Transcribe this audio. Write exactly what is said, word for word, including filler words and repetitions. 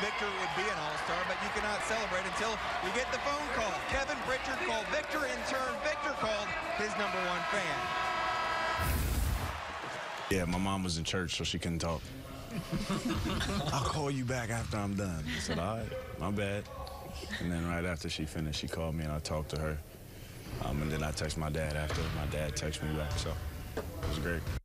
Victor would be an all-star, but you cannot celebrate until you get the phone call. Kevin Pritchard called Victor. In turn, Victor called his number one fan. Yeah, my mom was in church, so she couldn't talk. I'll call you back after I'm done. I said, all right, my bad. And then right after she finished, she called me and I talked to her. Um, and then I texted my dad after. My dad texted me back, so it was great.